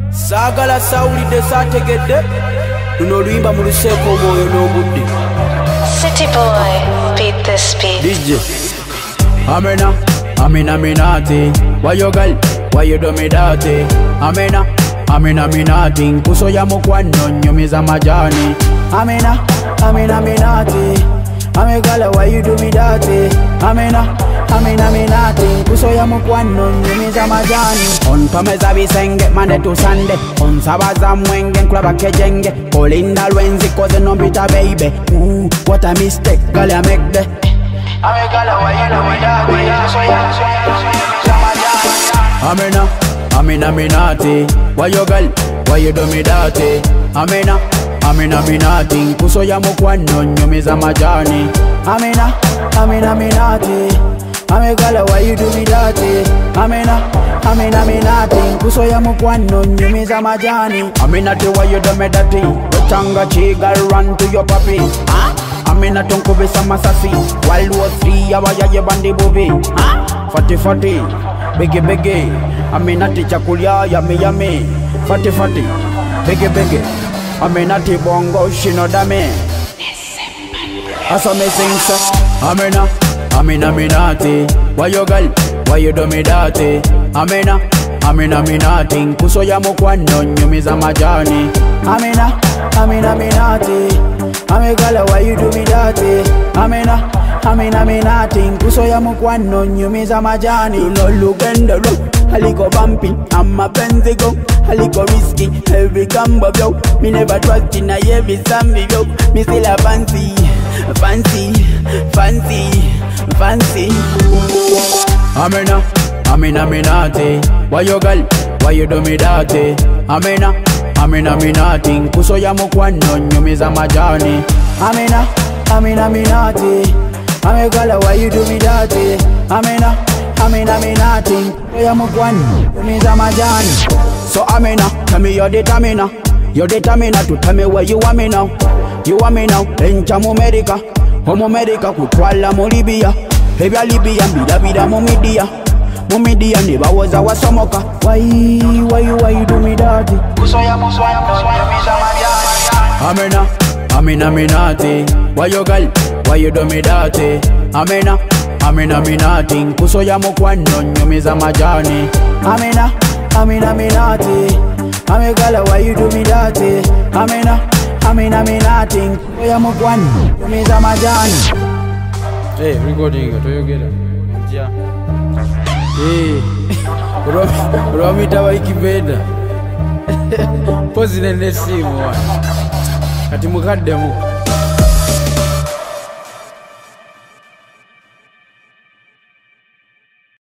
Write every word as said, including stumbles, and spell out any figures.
Sagala sawulidde saategedde luno luyimba mu luseeko omwoyo n'obudde. City boy, beat this beat. D J Amena, Amina Minati. Why you girl, why you do me dirty? Amena, Amina Minati. Nkuso ya mukwano nyumiza majani. Amena, Amina Minati. Ame girl, why you do me dirty? Amena, Amina Minati. Nkuso ya mukwano nyumiza majani. On pameza bisenge Monday to Sunday. On sabaza mwenge nkulaba kejenge. Kolinda lwenzi koze nombita baby. Ooh, what a mistake, girl I make that. Ame girl, why you do me dirty? Nkuso ya nyumiza majani. Amena, Amina Minati. Why you girl, why you do me dirty? Amena, Amina Minati. Nkuso ya mukwano nyumiza majani. Amena, Amina Minati. Ame girl, why you do me dirty? Amena, Amina Minati. Nkuso ya mukwano nyumiza majani. Aminati, why you do me dirty? Wetanga chiga run to your puppy. Huh? Amina tonkubisa masasi. Wild War three abaya ye bandi bubi. Huh? Fati fati, biggie biggie. Aminati chakulia yummy yummy. Fati fati, biggie biggie. Aminati bongo shinodame. Asa me sing sa. Amena, Amina Minati. Why you girl, why you do me dirty? Amena, Amina Minati. Nkuso ya mukwano nyumiza majani. Amena, Amina Minati. Ame girl, why you do me dirty? Amena, Amina Minati. Nkuso ya mukwano nyumiza majani. No look and the road, aliko bumpy. I'm a benzigo, aliko risky. Every combo yo, me never trust in a every zombie yo. Me still a fancy, fancy, fancy, fancy. Amena, Amina Minati. Why you girl, why you do me dirty? Amena, Amina Minati. Nkuso ya mukwano nyumiza majani. Amena, Amina Minati. Ame girl, why you do me dirty? Amena, Amina Minati. Nkuso ya mukwano nyumiza majani. So Amena, tell me you're determined. You're determined to tell me where you want me now. You want me now, encha mu America. Homo America kutwala mu Libya. Hebya Libya mbida bida mu media. Mu media neba waza wasomoka. Why, why you, why you do me dirty? Kuso ya muso ya muso ya miza majani. Amena, Amina Minati. Why you girl, why you do me dirty? Amena, Amina Minati. Kuso ya mukwano nyumiza majani. Amena, Amina Minati. Ame girl, why you do me dirty? Amena, Amina Minati. Nkuso ya mukwano nyumiza majani. Hey, recording it. You get it? Yeah. Hey, Romi tawa ikipenda. Pozi nene simu. Ati mukademu.